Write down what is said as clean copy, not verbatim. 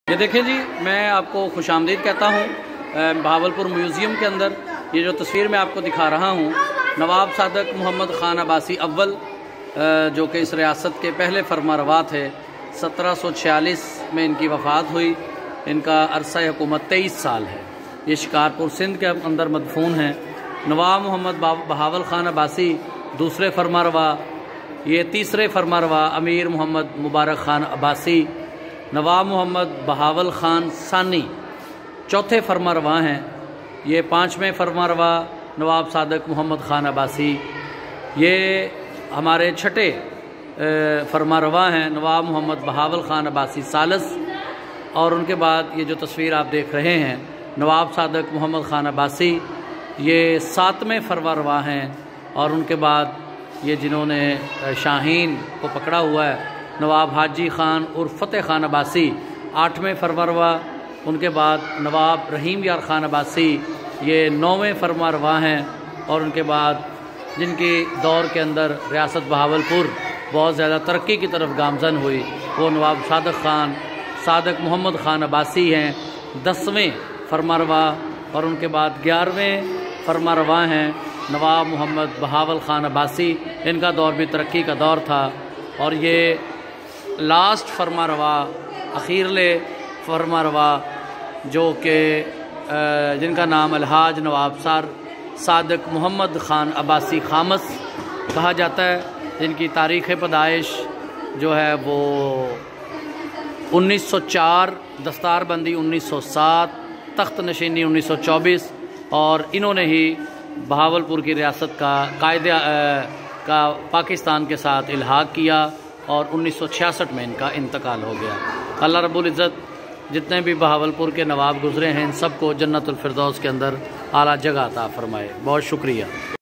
یہ دیکھیں جی، میں آپ کو خوش آمدید کہتا ہوں بہاولپور میوزیم کے اندر۔ یہ جو تصویر میں آپ کو دکھا رہا ہوں، نواب صادق محمد خان عباسی اول جو کہ اس ریاست کے پہلے فرمانروا تھے۔ 1746 میں ان کی وفات ہوئی۔ ان کا عرصہ حکومت 23 سال ہے۔ یہ شکارپور سندھ کے اندر مدفون ہیں۔ نواب محمد بہاول خان عباسی دوسرے فرمانروا، یہ تیسرے فرمانروا امیر محمد مبارک خان عباسی، نواب محمد بہاول خان ثانی چوتھے فرمانروا ہیں۔ یہ پانچویں فرمانروا نواب صادق محمد خان عباسی، یہ ہمارے چھٹے فرمانروا ہیں نواب محمد بہاول خان عباسی ثالث، اور ان کے بعد یہ جو تصویر آپ دیکھ رہے ہیں نواب صادق محمد خان عباسی، یہ ساتویں فرمانروا ہیں۔ اور ان کے بعد یہ جنہوں نے شاہین کو پکڑا ہوا ہے نواب حاجی خان عرف فتح خان عباسی، آٹھویں فرمانروا۔ ان کے بعد نواب رحیم یار خان عباسی، یہ 9ویں فرمانروا ہیں۔ اور ان کے بعد جن کی دور کے اندر ریاست بہاولپور بہت زیادہ ترقی کی طرف گامزن ہوئی، وہ نواب صادق محمد خان عباسی ہیں، 10ویں فرمانروا۔ اور ان کے بعد 11ویں فرمانروا ہیں نواب محمد بہاول خان عباسی۔ ان کا دور بھی ترقی کا دور تھا۔ اور یہ لاسٹ فرمانروا، اخیرلے فرمانروا، جو کہ جن کا نام الحاج نواب صادق محمد خان عباسی خامس کہا جاتا ہے، جن کی تاریخ پیدائش جو ہے وہ 1904، دستار بندی 1907، تخت نشینی 1924، اور انہوں نے ہی بہاولپور کی ریاست کا پاکستان کے ساتھ الحاق کیا، اور 1966 میں ان کا انتقال ہو گیا۔ اللہ رب العزت جتنے بھی بہاولپور کے نواب گزرے ہیں ان سب کو جنت الفردوس کے اندر اعلیٰ جگہ عطا فرمائے۔ بہت شکریہ۔